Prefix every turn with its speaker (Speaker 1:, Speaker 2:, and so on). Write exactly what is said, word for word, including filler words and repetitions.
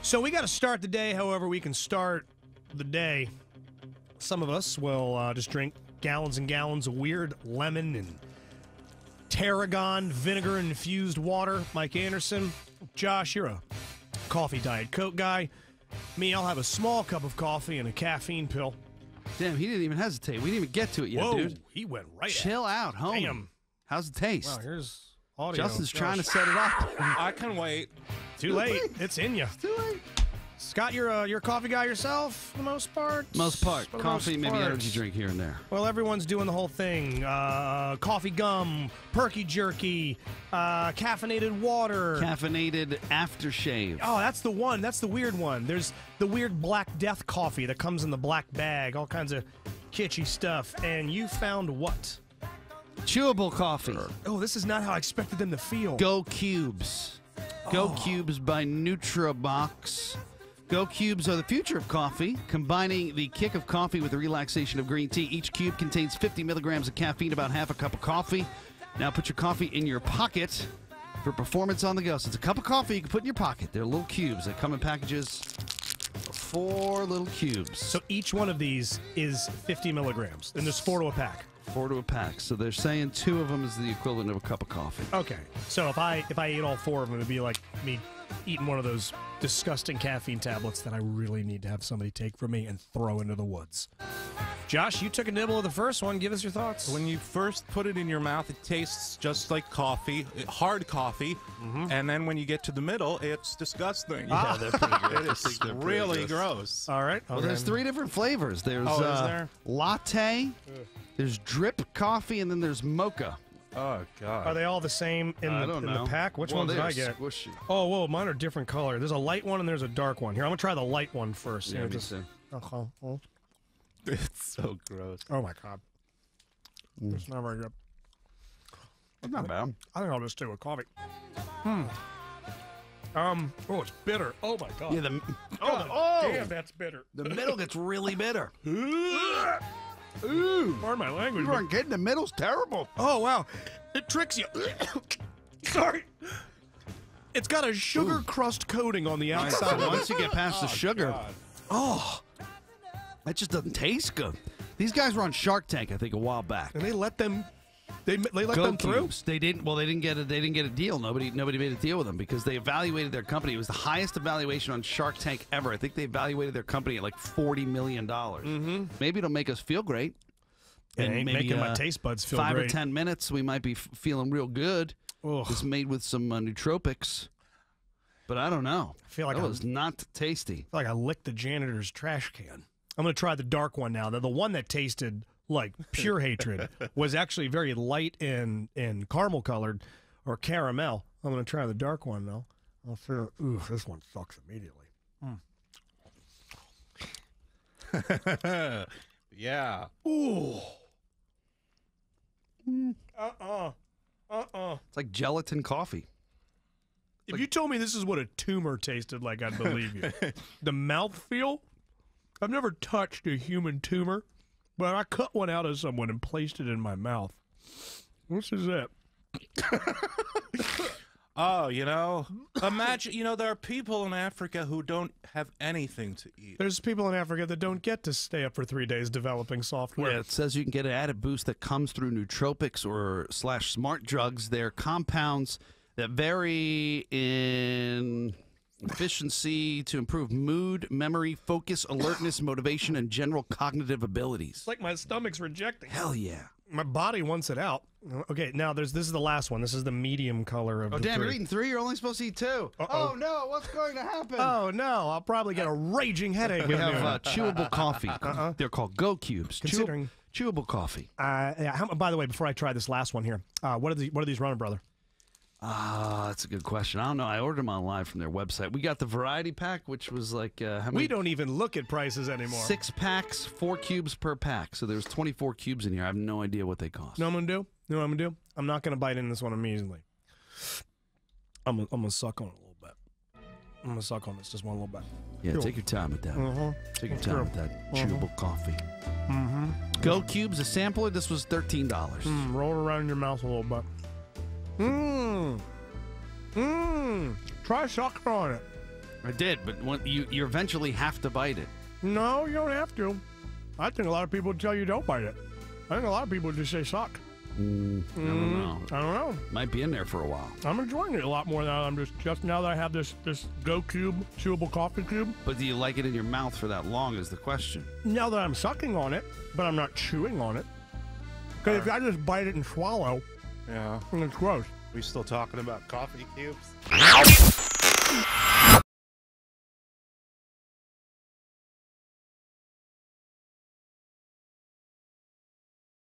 Speaker 1: So we got to start the day however we can start the day. Some of us will uh, just drink gallons and gallons of weird lemon and tarragon vinegar-infused water. Mike Anderson. Josh, you're a coffee Diet Coke guy. Me, I'll have a small cup of coffee and a caffeine pill.
Speaker 2: Damn, he didn't even hesitate. We didn't even get to it yet,
Speaker 1: Whoa,
Speaker 2: dude.
Speaker 1: He went right
Speaker 2: Chill
Speaker 1: at
Speaker 2: out, homie.
Speaker 1: Damn.
Speaker 2: How's it taste?
Speaker 1: Wow, here's audio.
Speaker 2: Justin's
Speaker 1: Gosh.
Speaker 2: trying to set it up.
Speaker 3: I can wait.
Speaker 1: Too late. It's in you.
Speaker 2: Too late.
Speaker 1: Scott, you're a, you're a coffee guy yourself, for the most part?
Speaker 2: Most part.
Speaker 1: For the
Speaker 2: Coffee,
Speaker 1: most
Speaker 2: maybe
Speaker 1: part.
Speaker 2: energy drink here and there.
Speaker 1: Well, everyone's doing the whole thing. Uh, coffee gum, perky jerky, uh, caffeinated water.
Speaker 2: Caffeinated aftershave.
Speaker 1: Oh, that's the one. That's the weird one. There's the weird Black Death coffee that comes in the black bag. All kinds of kitschy stuff. And you found what?
Speaker 2: Chewable coffee.
Speaker 1: Oh, this is not how I expected them to feel.
Speaker 2: Go Cubes. Go
Speaker 1: Oh.
Speaker 2: Cubes by NutriBox. Go Cubes are the future of coffee, combining the kick of coffee with the relaxation of green tea. Each cube contains fifty milligrams of caffeine, about half a cup of coffee. Now put your coffee in your pocket for performance on the go. So it's a cup of coffee you can put in your pocket. They're little cubes. They come in packages of four little cubes.
Speaker 1: So each one of these is fifty milligrams, and there's four to a pack.
Speaker 2: Four to a pack. So they're saying two of them is the equivalent of a cup of coffee.
Speaker 1: Okay, so if I if I ate all four of them, it'd be like me eating one of those disgusting caffeine tablets that I really need to have somebody take from me and throw into the woods. Josh, you took a nibble of the first one. Give us your thoughts.
Speaker 3: When you first put it in your mouth, it tastes just like coffee, hard coffee.
Speaker 1: Mm-hmm.
Speaker 3: And then when you get to the middle, it's disgusting.
Speaker 1: Ah.
Speaker 4: Yeah, they're pretty good.
Speaker 3: It is really gross.
Speaker 1: All right.
Speaker 2: Well,
Speaker 1: okay.
Speaker 2: there's three different flavors. There's
Speaker 3: Oh, is
Speaker 2: uh,
Speaker 3: there?
Speaker 2: latte, there's drip coffee, and then there's mocha.
Speaker 3: Oh, God.
Speaker 1: Are they all the same in,
Speaker 2: I
Speaker 1: the,
Speaker 2: don't
Speaker 1: in
Speaker 2: know.
Speaker 1: the pack? Which
Speaker 2: Well,
Speaker 1: ones did I
Speaker 2: they're
Speaker 1: get?
Speaker 2: squishy.
Speaker 1: Oh, whoa, mine are different color. There's a light one and there's a dark one. Here, I'm gonna try the light one first.
Speaker 2: Yeah,
Speaker 1: Here,
Speaker 2: me
Speaker 1: just-
Speaker 2: too.
Speaker 1: Okay. Oh,
Speaker 3: It's so gross.
Speaker 1: oh my god, it's not very good.
Speaker 2: It's not bad.
Speaker 1: I think I'll just stay with coffee. Hmm. Um. Oh, it's bitter. Oh my god.
Speaker 2: Yeah, the,
Speaker 1: oh,
Speaker 2: oh!
Speaker 1: damn, that's bitter.
Speaker 2: the middle gets really bitter.
Speaker 1: Ooh. Pardon my language.
Speaker 2: You
Speaker 1: but-
Speaker 2: weren't kidding. The middle's terrible.
Speaker 1: Oh wow, it tricks you. Sorry. It's got a sugar crust coating on the outside. of it.
Speaker 2: Once you get past the sugar,
Speaker 3: God.
Speaker 2: oh, that just doesn't taste good. These guys were on Shark Tank, I think, a while back.
Speaker 1: And they let them. They they let
Speaker 2: Go
Speaker 1: them through.
Speaker 2: Cubes. They didn't. Well, they didn't get a. They didn't get a deal. Nobody. Nobody made a deal with them because they evaluated their company. It was the highest evaluation on Shark Tank ever. I think they evaluated their company at like forty million dollars. Mm-hmm. Maybe it'll make us feel great.
Speaker 1: It
Speaker 2: And
Speaker 1: ain't
Speaker 2: maybe,
Speaker 1: making my
Speaker 2: uh,
Speaker 1: taste buds feel
Speaker 2: Five
Speaker 1: great.
Speaker 2: or ten minutes, we might be f- feeling real good.
Speaker 1: Ugh.
Speaker 2: It's made with some uh, nootropics, but I don't know.
Speaker 1: I feel like
Speaker 2: that
Speaker 1: I'm-
Speaker 2: was not tasty.
Speaker 1: I feel like I licked the janitor's trash can. I'm gonna try the dark one now. The, the one that tasted like pure hatred was actually very light and and caramel colored or caramel. I'm gonna try the dark one now. I'll feel. Ooh, this one sucks immediately.
Speaker 3: Yeah.
Speaker 1: Ooh. Uh-uh. Uh-uh.
Speaker 2: It's like gelatin coffee.
Speaker 1: If you told me this is what a tumor tasted like, I'd believe you. The mouthfeel? I've never touched a human tumor, but I cut one out of someone and placed it in my mouth. This is it.
Speaker 3: Oh, you know, imagine, you know, there are people in Africa who don't have anything to eat.
Speaker 1: There's people in Africa that don't get to stay up for three days developing software.
Speaker 2: Yeah, it says you can get an added boost that comes through nootropics or slash smart drugs. They're compounds that vary in efficiency to improve mood, memory, focus, alertness, motivation, and general cognitive abilities.
Speaker 1: It's like my stomach's rejecting.
Speaker 2: Hell yeah.
Speaker 1: My body wants it out. Okay, now there's this is the last one. This is the medium color of
Speaker 2: Oh,
Speaker 1: the
Speaker 2: damn,
Speaker 1: three.
Speaker 2: you're eating three? You're only supposed to eat two.
Speaker 1: Uh-oh.
Speaker 2: Oh, no, what's going to happen?
Speaker 1: Oh, no, I'll probably get a raging headache.
Speaker 2: We
Speaker 1: in
Speaker 2: have
Speaker 1: there.
Speaker 2: uh, chewable coffee. Uh-uh. They're called Go Cubes. Chew-
Speaker 1: Considering-
Speaker 2: chewable coffee.
Speaker 1: Uh, yeah, how, by the way, before I try this last one here, uh, what are the, what are these running, brother?
Speaker 2: Ah, that's a good question. I don't know. I ordered them online from their website. We got the variety pack, which was like uh, how many?
Speaker 1: We don't even look at prices anymore.
Speaker 2: Six packs, four cubes per pack. So there's twenty-four cubes in here. I have no idea what they cost.
Speaker 1: You know what I'm gonna do? You know what I'm gonna do? I'm not gonna bite into this one immediately. I'm gonna, I'm gonna suck on it a little bit. I'm gonna suck on this just one little bit.
Speaker 2: Yeah,
Speaker 1: Cool.
Speaker 2: take your time with that.
Speaker 1: Uh-huh.
Speaker 2: Take your
Speaker 1: That's
Speaker 2: time
Speaker 1: true.
Speaker 2: with that
Speaker 1: Uh-huh.
Speaker 2: chewable coffee.
Speaker 1: Mm-hmm.
Speaker 2: Go Cubes, a sampler. This was thirteen dollars.
Speaker 1: Mm, roll it around in your mouth a little bit. Mmm. Mmm. Try sucking on it.
Speaker 2: I did, but when you you eventually have to bite it.
Speaker 1: No, you don't have to. I think a lot of people would tell you don't bite it. I think a lot of people just say suck.
Speaker 2: Mm, I don't know.
Speaker 1: I don't know.
Speaker 2: Might be in there for a while.
Speaker 1: I'm enjoying it a lot more now. I'm just just now that I have this this Go Cube chewable coffee cube.
Speaker 2: But do you like it in your mouth for that long is the question.
Speaker 1: Now that I'm sucking on it, but I'm not chewing on it. Because if I just bite it and swallow,
Speaker 3: Yeah.
Speaker 1: it's gross.
Speaker 3: We still talking about coffee cubes?